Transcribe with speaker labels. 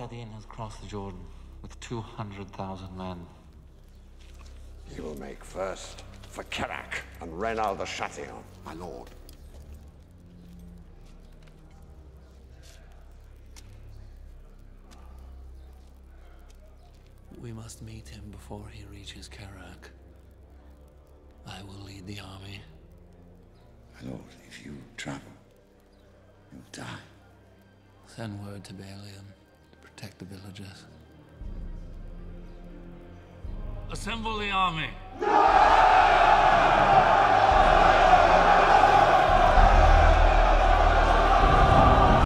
Speaker 1: Saladin has crossed the Jordan with 200,000 men.
Speaker 2: He will make first for Kerak and Reynald the Chatillon, my lord.
Speaker 3: We must meet him before he reaches Kerak. I will lead the army.
Speaker 4: My lord, if you travel, you'll die.
Speaker 3: Send word to Balian to protect the villagers.
Speaker 5: Assemble the army.